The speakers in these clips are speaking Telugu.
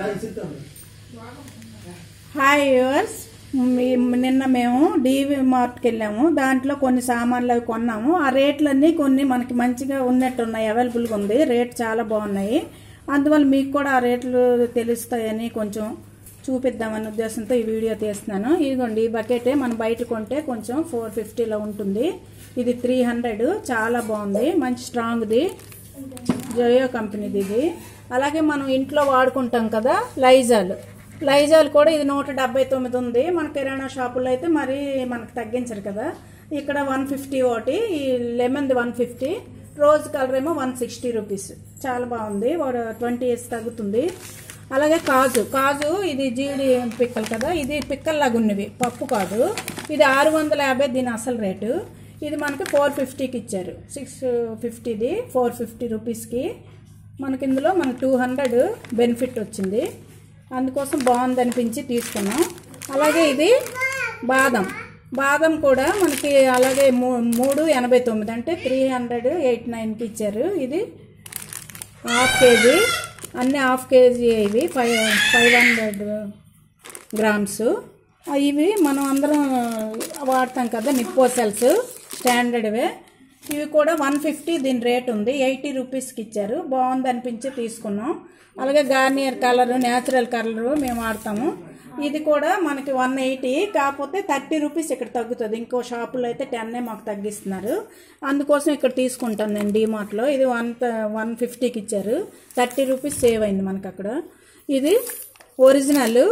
హాయ్ వ్యూవర్స్, నిన్న మేము డీవీ మార్ట్కి వెళ్ళాము. దాంట్లో కొన్ని సామాన్లు అవి కొన్నాము. ఆ రేట్లన్నీ కొన్ని మనకి మంచిగా ఉన్నట్టున్నాయి, అవైలబుల్గా ఉంది. రేట్ చాలా బాగున్నాయి. అందువల్ల మీకు కూడా ఆ రేట్లు తెలుస్తాయని కొంచెం చూపిద్దామనే ఉద్దేశంతో ఈ వీడియో తీస్తున్నాను. ఇదిగోండి, ఈ బకెటే మనం బయట కొంటే కొంచెం 450లో ఉంటుంది. ఇది 300, చాలా బాగుంది, మంచి స్ట్రాంగ్ది, జోయో కంపెనీది ఇది. అలాగే మనం ఇంట్లో వాడుకుంటాం కదా లైజాల్ కూడా ఇది 179 ఉంది. మన కిరాణా షాపుల్లో అయితే మరి మనకు తగ్గించరు కదా. ఇక్కడ 150 ఒకటి, ఈ లెమన్ది 150, రోజ్ కలర్ ఏమో 160 రూపీస్. చాలా బాగుంది, 20 years తగ్గుతుంది. అలాగే కాజు ఇది జీడి పిక్కలు కదా, ఇది పిక్కల్లాగా ఉన్నవి, పప్పు కాదు. ఇది 650 దీని అసలు రేటు. ఇది మనకి 450కి ఇచ్చారు. 650ది 450 రూపీస్కి. మనకి ఇందులో మనకు 200 బెనిఫిట్ వచ్చింది. అందుకోసం బాగుంది అనిపించి తీసుకున్నాం. అలాగే ఇది బాదం కూడా మనకి అలాగే 389 అంటే 389కి ఇచ్చారు. ఇది ½ కేజీ, అన్నీ ½ కేజీ. ఇవి 500 గ్రామ్స్. ఇవి మనం అందరం వాడతాం కదా, నిప్పో సెల్స్ స్టాండర్డ్వే. ఇవి కూడా 150 దీని రేట్ ఉంది. 80 రూపీస్కి ఇచ్చారు. బాగుంది అనిపించి తీసుకున్నాం. అలాగే గార్నియర్ కలరు, న్యాచురల్ కలరు మేము వాడతాము. ఇది కూడా మనకి 180, కాకపోతే 30 రూపీస్ ఇక్కడ తగ్గుతుంది. ఇంకో షాపులో అయితే 10 మాకు తగ్గిస్తున్నారు. అందుకోసం ఇక్కడ తీసుకుంటాను నేను డీమార్ట్లో. ఇది 150కి ఇచ్చారు. 30 రూపీస్ సేవ్ అయింది మనకు అక్కడ. ఇది ఒరిజినల్,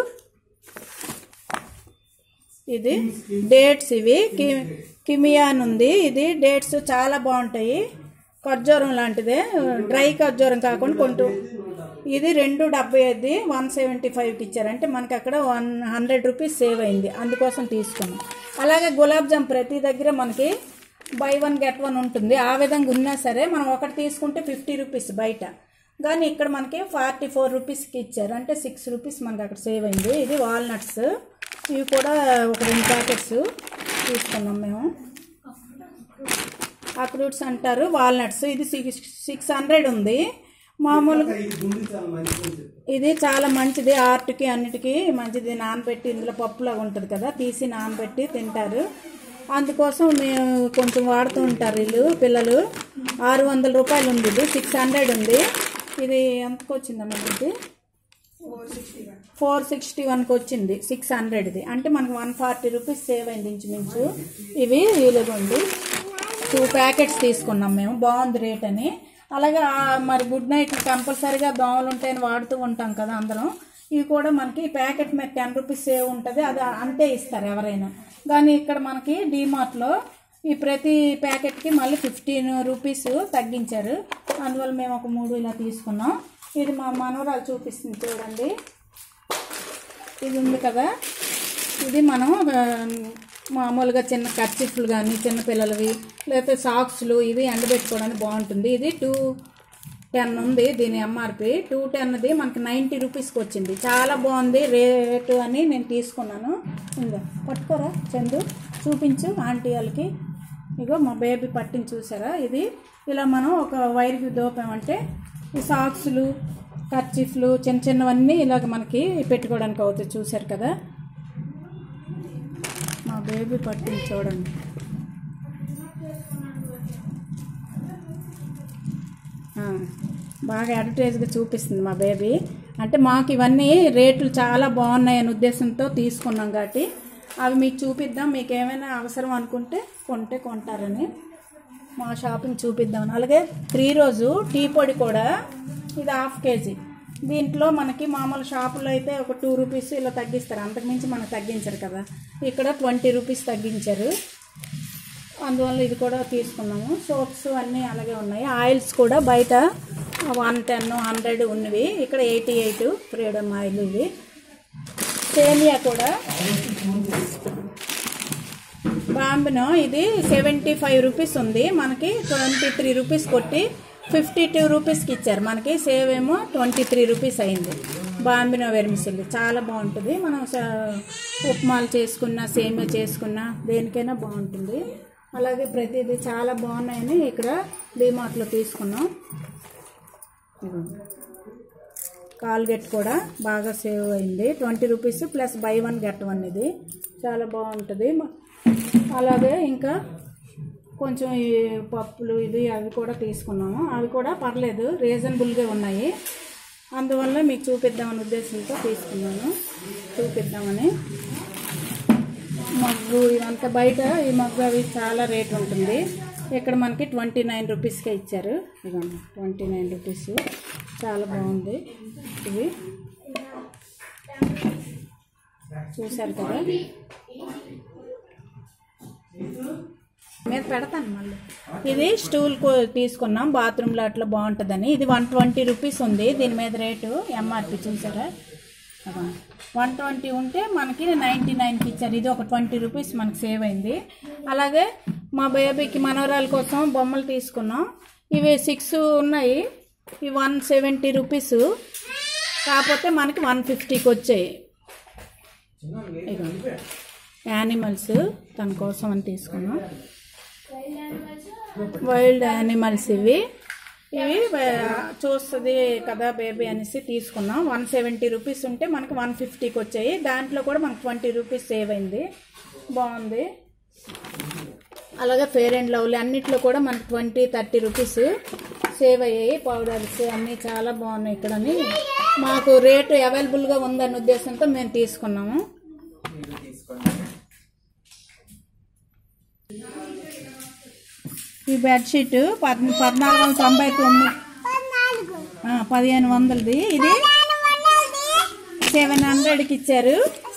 ఇది డేట్స్, ఇవి కిమియాన్ ఉంది. ఇది డేట్స్ చాలా బాగుంటాయి, ఖర్జూరం లాంటిదే, డ్రై ఖర్జూరం కాకుండా ఇది 275, 175కి ఇచ్చారు. అంటే మనకి అక్కడ 100 రూపీస్ సేవ్ అయింది. అందుకోసం తీసుకున్నాం. అలాగే గులాబ్ జామ్ ప్రతి దగ్గర మనకి బై 1 గెట్ 1 ఉంటుంది. ఆ విధంగా ఉన్నా సరే మనం ఒకటి తీసుకుంటే 50 రూపీస్ బయట, కానీ ఇక్కడ మనకి 44 రూపీస్కి ఇచ్చారు. అంటే 6 రూపీస్ మనకి అక్కడ సేవ్ అయింది. ఇది వాల్నట్స్, ఇవి కూడా ఒక 2 ప్యాకెట్స్ తీసుకున్నాం మేము. అక్రూట్స్ అంటారు, వాల్నట్స్. ఇది 600 ఉంది. మామూలుగా ఇది చాలా మంచిది, ఆర్ట్కి అన్నిటికీ మంచిది. నానబెట్టి ఇందులో పప్పులాగా ఉంటుంది కదా, తీసి నానబెట్టి తింటారు. అందుకోసం మేము కొంచెం వాడుతూ ఉంటారు వీళ్ళు పిల్లలు. 600 రూపాయలు ఉంది. ఇది 600 ఉంది. ఇది ఎంతకు వచ్చిందమ్మా? ఇది 461కి వచ్చింది. 600ది అంటే మనకు 140 రూపీస్ సేవ్ అయింది ఇంచుమించు. ఇవి వీలుగుండి 2 ప్యాకెట్స్ తీసుకున్నాం మేము, బాగుంది రేట్ అని. అలాగే మరి గుడ్ నైట్ కంపల్సరీగా దోమలు ఉంటాయని వాడుతూ ఉంటాం కదా అందరం. ఇవి కూడా మనకి ప్యాకెట్ మీద 10 రూపీస్ సేవ్ ఉంటుంది, అది అంతే ఇస్తారు ఎవరైనా. కానీ ఇక్కడ మనకి డీమార్ట్లో ఈ ప్రతి ప్యాకెట్కి మళ్ళీ 15 రూపీస్ తగ్గించారు. అందువల్ల మేము ఒక 3 ఇలా తీసుకున్నాం. ఇది మా మనవరాలు చూపిస్తుంది చూడండి, ఇది ఉంది కదా. ఇది మనం మామూలుగా చిన్న కర్చీఫ్లు కానీ చిన్నపిల్లలవి, లేకపోతే సాక్స్లు, ఇవి ఎండబెట్టుకోవడానికి బాగుంటుంది. ఇది 210 ఉంది దీని ఎంఆర్పి. 210ది మనకి 90 రూపీస్కి వచ్చింది. చాలా బాగుంది రేటు అని నేను తీసుకున్నాను. ఇంకా పట్టుకోరా చందు, చూపించు ఆంటీ వాళ్ళకి. ఇగో మా బేబీ పట్టిని చూసారా. ఇది ఇలా మనం ఒక వైర్కి దోపామంటే ఈ సాక్స్లు, కర్చీఫ్లు చిన్నవన్నీ ఇలాగ మనకి పెట్టుకోవడానికి అవుతుంది. చూసారు కదా మా బేబీ పట్టింది చూడండి. బాగా అడ్వర్టైజ్గా చూపిస్తుంది మా బేబీ. అంటే మాకు ఇవన్నీ రేట్లు చాలా బాగున్నాయనే ఉద్దేశంతో తీసుకున్నాం కాబట్టి అవి మీకు చూపిద్దాం. మీకు ఏమైనా అవసరం అనుకుంటే కొంటారని మా షాపింగ్ చూపిద్దాం. అలాగే 3 రోజు టీ పొడి కూడా, ఇది ½ కేజీ. దీంట్లో మనకి మామూలు షాపులో అయితే ఒక 2 రూపీస్ ఇలా తగ్గిస్తారు, అంతకుమించి మనకు తగ్గించరు కదా. ఇక్కడ 20 రూపీస్ తగ్గించారు. అందువల్ల ఇది కూడా తీసుకున్నాము. సోప్స్ అన్నీ అలాగే ఉన్నాయి. ఆయిల్స్ కూడా బయట 110, 100 ఉన్నవి, ఇక్కడ 88 ఫ్రీడమ్ ఆయిల్. ఇవి సేమియా కూడా బాంబినో, ఇది 75 రూపీస్ ఉంది. మనకి 23 రూపీస్ కొట్టి 52 రూపీస్కి ఇచ్చారు. మనకి సేవ్ ఏమో 23 రూపీస్ అయింది. బాంబినో వెర్మిసిల్లి చాలా బాగుంటుంది. మనం ఉప్మాలు చేసుకున్నా, సేమియా చేసుకున్నా, దేనికైనా బాగుంటుంది. అలాగే ప్రతిదీ చాలా బాగున్నాయని ఇక్కడ డీమార్ట్లో తీసుకున్నాం. కాల్గేట్ కూడా బాగా సేవ్ అయింది. 20 రూపీస్ ప్లస్ బై 1 గెట్ 1 ఇది చాలా బాగుంటుంది. అలాగే ఇంకా కొంచెం ఈ పప్పులు ఇవి అవి కూడా తీసుకున్నాము. అవి కూడా పర్లేదు, రీజనబుల్గా ఉన్నాయి. అందువల్ల మీకు చూపిద్దామనే ఉద్దేశంతో తీసుకున్నాను. చూపిద్దామని మగ్గు ఇవంతా బయట ఈ మగ్గు అవి చాలా రేట్ ఉంటుంది. ఇక్కడ మనకి 29 రూపీస్కే ఇచ్చారు. ఇదిగోండి 29 రూపీస్, చాలా బాగుంది. ఇవి చూసారు కదా, మీద పెడతాను మళ్ళీ. ఇది స్టూల్ తీసుకున్నాం, బాత్రూంలో అట్లా బాగుంటుందని. ఇది 120 రూపీస్ ఉంది దీని మీద రేటు. ఎంఆర్పి చూసారా, 120 ఉంటే మనకి 99కి ఇచ్చారు. ఇది ఒక 20 రూపీస్ మనకి సేవ్ అయింది. అలాగే మా బేబీకి మనవరాల కోసం బొమ్మలు తీసుకున్నాం. ఇవి 6 ఉన్నాయి. ఇవి 170 రూపీస్, కాకపోతే మనకి 150కి వచ్చాయి. యానిమల్స్ తన కోసం అని తీసుకున్నాం. వైల్డ్ యానిమల్స్ ఇవి చూస్తుంది కదా బేబీ అనేసి తీసుకున్నాం. 170 రూపీస్ ఉంటే మనకి 150కి వచ్చాయి. దాంట్లో కూడా మనకి 20 రూపీస్ సేవ్ అయింది, బాగుంది. అలాగే ఫెయిర్ అండ్ లవ్లీ అన్నిట్లో కూడా మనకి 20-30 రూపీస్ సేవ్ అయ్యాయి. పౌడర్స్ అన్నీ చాలా బాగున్నాయి. ఇక్కడని మాకు రేటు అవైలబుల్గా ఉందన్న ఉద్దేశంతో మేము తీసుకున్నాము. ఈ బెడ్షీట్ 1499, 1500ది. ఇది 700కి ఇచ్చారు.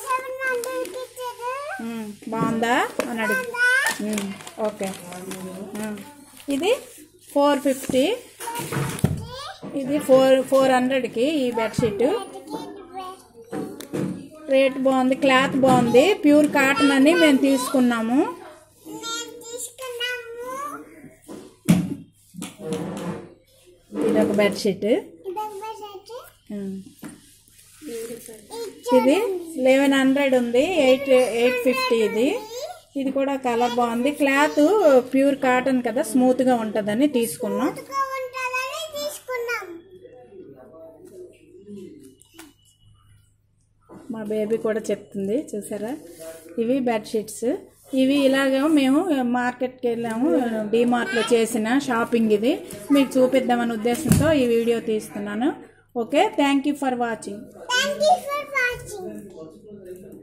బాగుందా అని అడిగి, ఓకే. ఇది 450, ఇది 400కి ఈ బెడ్షీట్. రేట్ బాగుంది, క్లాత్ బాగుంది, ప్యూర్ కాటన్ అని మేము తీసుకున్నాము. ఇదొక బెడ్షీట్. ఇది 1100 ఉంది, 850 ఇది. ఇది కూడా కలర్ బాగుంది, క్లాత్ ప్యూర్ కాటన్ కదా, స్మూత్గా ఉంటుందని తీసుకున్నాం. మా బేబీ కూడా చెప్తుంది చూసారా. ఇవి బెడ్షీట్స్. ఇవి ఇలాగ మేము మార్కెట్కి వెళ్ళాము, డిమార్ట్లో చేసిన షాపింగ్. ఇది మీకు చూపిద్దామనే ఉద్దేశంతో ఈ వీడియో తీస్తున్నాను. Okay, thank you for watching.